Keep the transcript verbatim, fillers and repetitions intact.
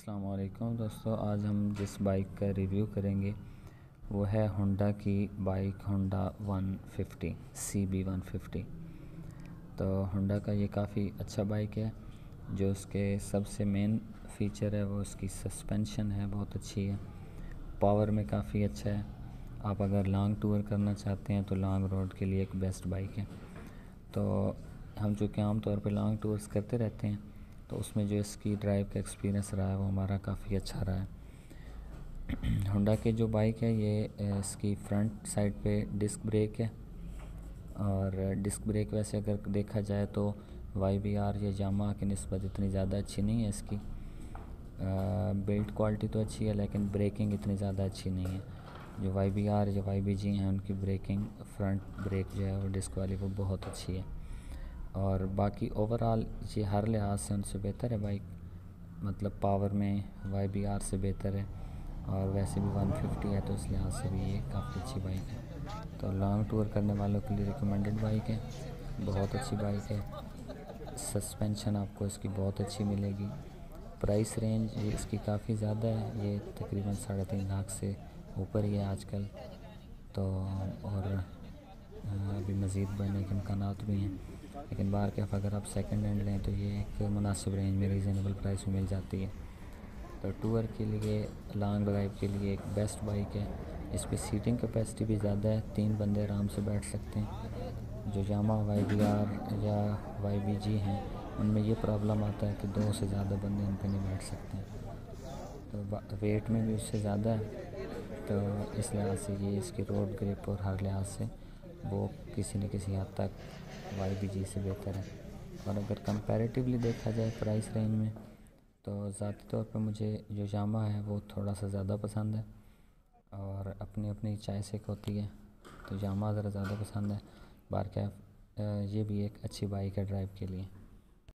अस्सलाम वालेकुम दोस्तों, आज हम जिस बाइक का रिव्यू करेंगे वो है होंडा की bike Honda one fifty C B one fifty. तो होंडा का ये काफ़ी अच्छा बाइक है। जो उसके सबसे मेन फ़ीचर है वो उसकी सस्पेंशन है, बहुत अच्छी है। पावर में काफ़ी अच्छा है। आप अगर लॉन्ग टूर करना चाहते हैं तो लॉन्ग रोड के लिए एक बेस्ट बाइक है। तो हम चूँकि आम तौर पे लॉन्ग टूर्स करते रहते हैं तो उसमें जो इसकी ड्राइव का एक्सपीरियंस रहा है वो हमारा काफ़ी अच्छा रहा है। होंडा की जो बाइक है ये इसकी फ्रंट साइड पे डिस्क ब्रेक है, और डिस्क ब्रेक वैसे अगर देखा जाए तो वाई बी आर या यामाहा की निस्बत इतनी ज़्यादा अच्छी नहीं है इसकी। बिल्ड क्वालिटी तो अच्छी है लेकिन ब्रेकिंग इतनी ज़्यादा अच्छी नहीं है। जो वाई बी आर या वाई बी जी हैं उनकी ब्रेकिंग फ्रंट ब्रेक जो है वो डिस्क वाली वो बहुत अच्छी है। और बाकी ओवरऑल ये हर लिहाज से उनसे बेहतर है बाइक, मतलब पावर में वाई बी आर से बेहतर है, और वैसे भी वन फिफ्टी है तो इस लिहाज से भी ये काफ़ी अच्छी बाइक है। तो लॉन्ग टूर करने वालों के लिए रिकमेंडेड बाइक है, बहुत अच्छी बाइक है। सस्पेंशन आपको इसकी बहुत अच्छी मिलेगी। प्राइस रेंज इसकी काफ़ी ज़्यादा है, ये तकरीबन साढ़े तीन लाख से ऊपर ही है आजकल। तो और अभी मज़ीद बढ़ने के इम्कानात भी हैं, लेकिन बाहर के अगर आप सेकंड हैंड लें तो ये एक मुनासिब रेंज में रीज़नेबल प्राइस में मिल जाती है। तो टूर के लिए, लॉन्ग ड्राइव के लिए एक बेस्ट बाइक है। इस पर सीटिंग कैपेसिटी भी ज़्यादा है, तीन बंदे आराम से बैठ सकते हैं। जो यामाहा वाई बी आर या वाई बी जी हैं उनमें ये प्रॉब्लम आता है कि दो से ज़्यादा बंदे उन पर नहीं बैठ सकते हैं। तो वेट में भी उससे ज़्यादा है, तो इस लिहाज से ये इसकी रोड ग्रिप और हर लिहाज से वो किसी न किसी हद तक वाई बी जी से बेहतर है। और अगर कंपैरेटिवली देखा जाए प्राइस रेंज में तो ज़ाती तौर पर मुझे जो यामाहा है वो थोड़ा सा ज़्यादा पसंद है, और अपनी अपनी चॉइस एक होती है, तो यामाहा ज़रा ज़्यादा पसंद है। बार क्या ये भी एक अच्छी बाइक है ड्राइव के लिए।